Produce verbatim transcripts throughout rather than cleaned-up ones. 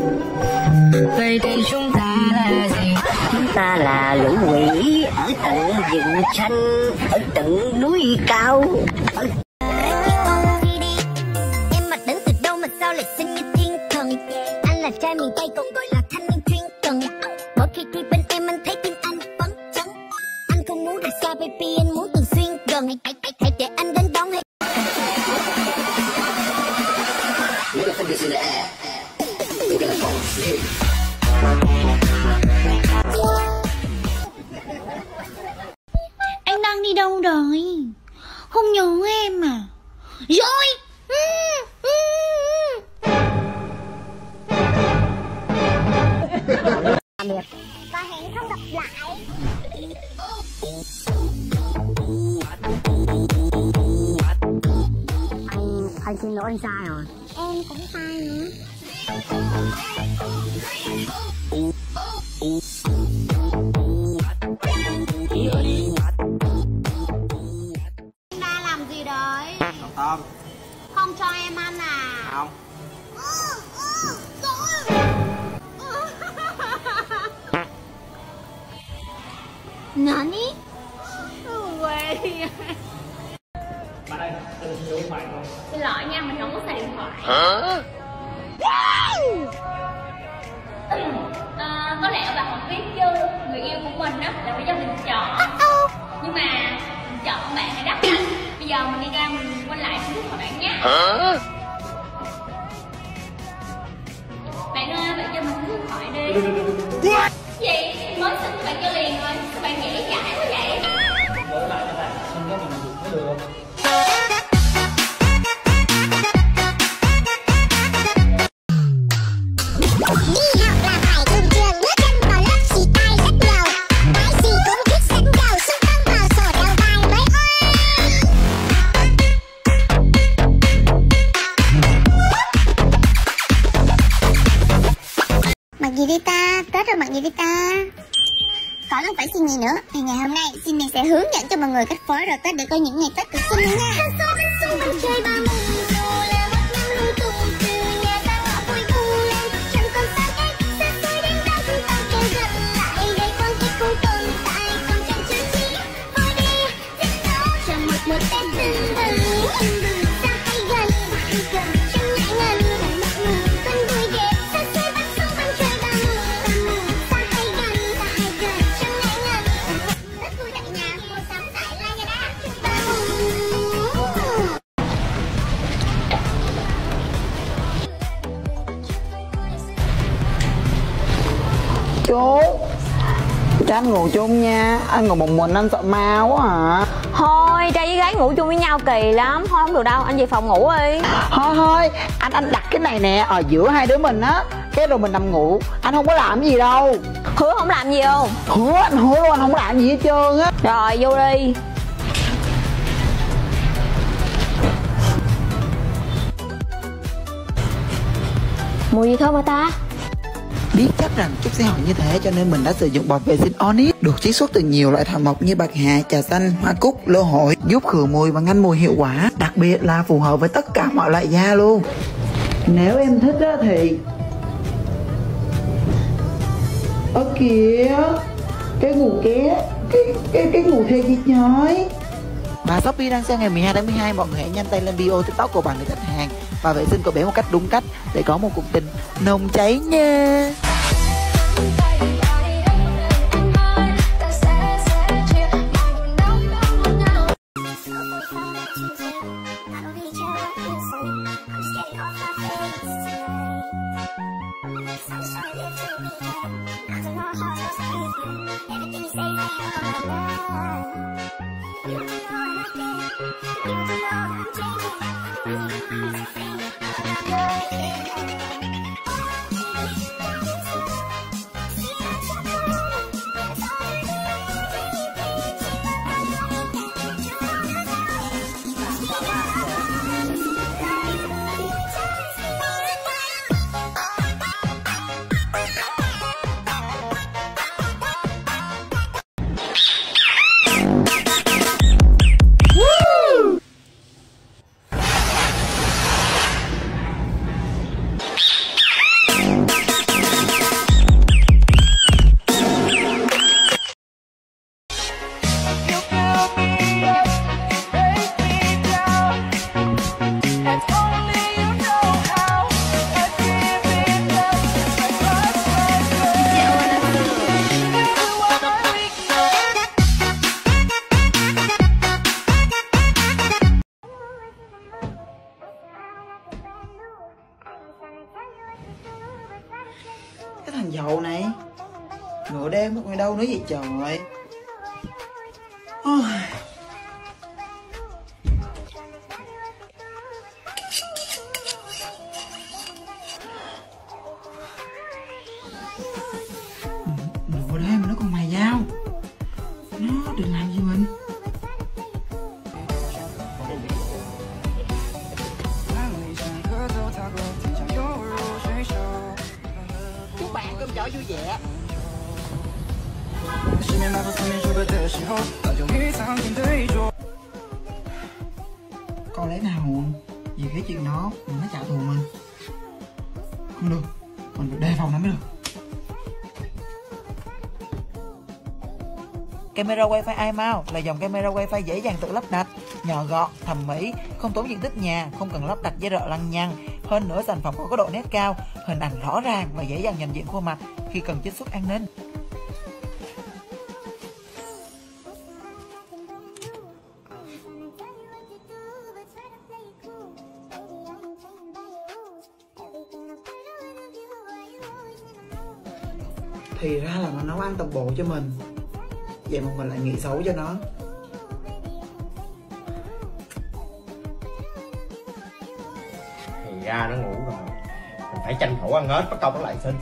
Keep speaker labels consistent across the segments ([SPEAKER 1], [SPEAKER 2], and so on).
[SPEAKER 1] Vậy thì chúng ta là gì? Chúng ta là lũ quỷ ở tận rừng xanh, ở tận núi cao. Ở...
[SPEAKER 2] Em mặt đến từ đâu mà sao lại xinh như thiên thần? Anh là trai miền Tây còn gọi là thanh niên chuyên cần. Mỗi khi đi bên em anh thấy tim anh phấn chấn. Anh không muốn rời xa baby, anh muốn thường xuyên gần. Hãy, hãy, hãy để anh đến đón.
[SPEAKER 3] Anh đang đi đâu rồi? Không nhớ em à? Rồi.
[SPEAKER 2] Tạm biệt và hẹn không gặp lại.
[SPEAKER 1] Anh, anh xin lỗi anh sai rồi.
[SPEAKER 2] Em cũng sai nữa.
[SPEAKER 3] Anh ba làm gì đấy?
[SPEAKER 4] Không.
[SPEAKER 3] Không cho em ăn à?
[SPEAKER 4] Không.
[SPEAKER 3] Nani?
[SPEAKER 5] Quê. Bạn ơi, tôi sử dụng điện thoại không?
[SPEAKER 3] Xin lỗi nha, mình không có xài điện thoại.
[SPEAKER 5] Hả?
[SPEAKER 3] À, có lẽ bạn không biết chứ, người yêu của mình á là bây giờ mình chọn. Nhưng mà mình chọn bạn hay đắt anh. Bây giờ mình đi ra mình quay lại số điện thoại bạn nhé.
[SPEAKER 5] Hả?
[SPEAKER 3] Bạn ơi, bạn cho mình số điện thoại đi. What? Gì? Mới xin bạn cho liền rồi. Sao bạn dễ dãi quá vậy?
[SPEAKER 5] Đổi lại cho bạn, xin cái mình dùng mới được.
[SPEAKER 2] Đi học là phải thường trường, bước chân vào lớp xì tai rất nhiều. Cái gì cũng thích dẫn đầu, xung phong vào sổ đầu bài mới ơi. Mặc gì đi ta? Tết rồi mặc gì đi ta? Có không phải xin gì nữa. Thì ngày hôm nay xin mình sẽ hướng dẫn cho mọi người cách phối rồi Tết để có những ngày Tết cực xinh nha. Một Tết tưng bừng, xa hay gần, hay gần, trong ngại ngần, một mùa xuân vui ghé, xa xôi bắt sông băng trời ba mùa, ba mùa, xa hay gần, xa hay gần, trong ngại ngần, rất vui tại nhà, mua sắm tại Lazada, ba mùa.
[SPEAKER 4] Chú, cho anh ngủ chung nha. Anh ngủ một mình anh sợ ma quá à.
[SPEAKER 6] Thôi trai với gái ngủ chung với nhau kỳ lắm. Thôi không được đâu, anh về phòng ngủ đi.
[SPEAKER 4] Thôi thôi, anh anh đặt cái này nè ở giữa hai đứa mình á, cái rồi mình nằm ngủ. Anh không có làm gì đâu.
[SPEAKER 6] Hứa không làm gì không?
[SPEAKER 4] Hứa, anh hứa luôn, anh không làm gì hết trơn á.
[SPEAKER 6] Rồi vô đi. Mùi gì thơm hả ta?
[SPEAKER 4] Biết chắc rằng Trúc sẽ hỏi như thế cho nên mình đã sử dụng bọt vệ sinh Onyx được chiết xuất từ nhiều loại thảo mộc như bạc hà, trà xanh, hoa cúc, lô hội, giúp khử mùi và ngăn mùi hiệu quả, đặc biệt là phù hợp với tất cả mọi loại da luôn. Nếu em thích á thì ơ kìa, cái ngủ ké, cái cái cái ngủ thê gì nhói. Và Shopee đang sale ngày mười hai tháng mười hai, mọi người hãy nhanh tay lên video TikTok của bạn để đặt hàng và vệ sinh cậu bé một cách đúng cách để có một cuộc tình nồng cháy nha. thằng giàu này. Nửa đêm mất ngoài đâu nữa vậy trời. Ôi. Nửa đêm mà nó còn mày dao. Nó định làm gì mình? Chúc bạn cơm chó vui vẻ. Con lẽ nào vì cái chuyện đó mình nó trả thù mình? Không được, mình phải đề phòng nó mới được. Camera wifi iMount là dòng camera wifi dễ dàng tự lắp đặt, nhỏ gọn, thẩm mỹ, không tốn diện tích nhà, không cần lắp đặt dây rợ lăng nhăng. Hơn nữa sản phẩm có độ nét cao, hình ảnh rõ ràng và dễ dàng nhận diện khuôn mặt khi cần trích xuất an ninh. Thì ra là nó nấu ăn toàn bộ cho mình, vậy mà mình lại nghĩ xấu cho nó.
[SPEAKER 7] Thì ra nó ngủ rồi, mình phải tranh thủ ăn hết, bắt công nó lại sinh.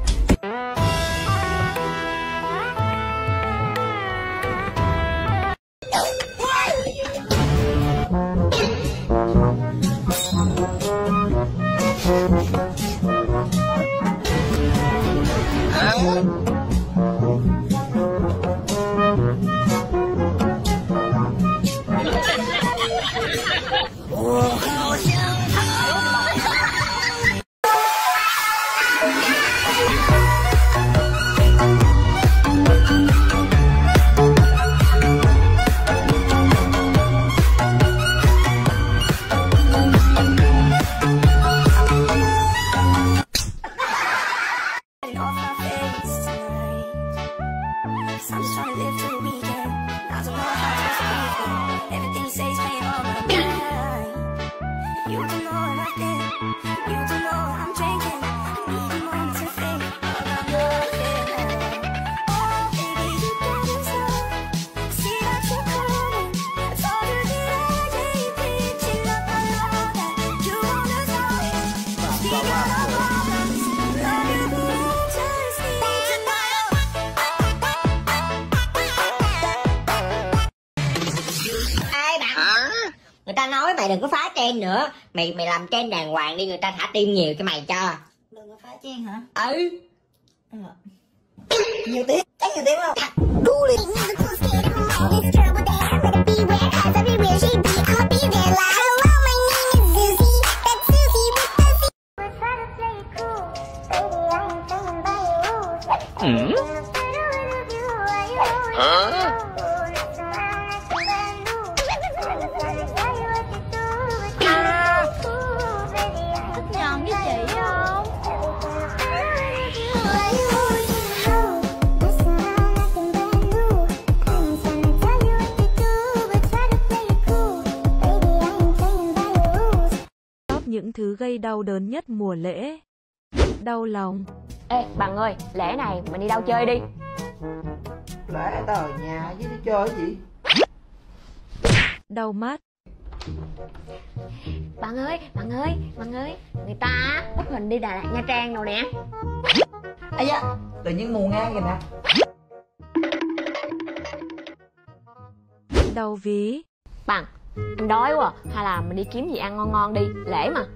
[SPEAKER 1] Người ta nói mày đừng có phá trend nữa. Mày mày làm trend đàng hoàng đi, người ta thả tim nhiều cho mày cho.
[SPEAKER 6] Đừng có phá trend hả?
[SPEAKER 1] Ừ.
[SPEAKER 6] Nhiều tiếng, chắc nhiều tiếng không?
[SPEAKER 1] Đu liền.
[SPEAKER 7] Ừ. Hả?
[SPEAKER 6] Nhầm với chị không?
[SPEAKER 8] Top những thứ gây đau đớn nhất mùa lễ. Đau lòng.
[SPEAKER 6] Ê Bằng ơi, lễ này mình đi đâu chơi đi?
[SPEAKER 4] Lẽ tao ở nhà với đi chơi gì?
[SPEAKER 8] Đau mắt.
[SPEAKER 6] Bạn ơi, bạn ơi, bạn ơi, người ta bắt mình đi Đà Lạt Nha Trang đâu nè.
[SPEAKER 4] Ây da, tự nhiên mù ngang kìa nè.
[SPEAKER 8] Đau ví.
[SPEAKER 6] Bằng, anh đói quá, hay là mình đi kiếm gì ăn ngon ngon đi, lễ mà.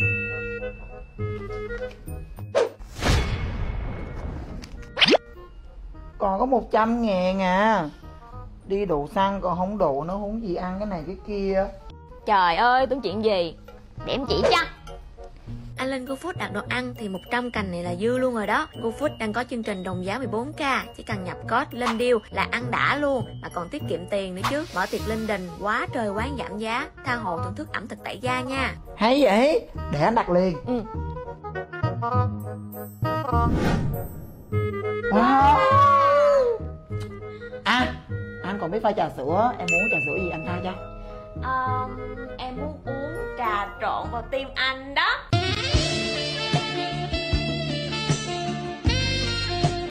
[SPEAKER 4] Còn có một trăm ngàn à. Đi đủ xăng còn không đủ, nó huống gì ăn cái này cái kia.
[SPEAKER 6] Trời ơi, tưởng chuyện gì. Để em chỉ cho.
[SPEAKER 9] Anh lên GoFood đặt đồ ăn thì một trăm cành này là dư luôn rồi đó. GoFood đang có chương trình đồng giá mười bốn k, chỉ cần nhập code lên deal là ăn đã luôn, mà còn tiết kiệm tiền nữa chứ. Mở tiệc linh đình, quá trời quán giảm giá, tha hồ thưởng thức ẩm thực tại gia nha.
[SPEAKER 4] Hay vậy, để anh đặt liền.
[SPEAKER 6] Ừ.
[SPEAKER 4] Wow. À, anh còn biết pha trà sữa, em muốn trà sữa gì anh pha cho?
[SPEAKER 6] Um, em muốn uống trà trộn vào tim anh đó.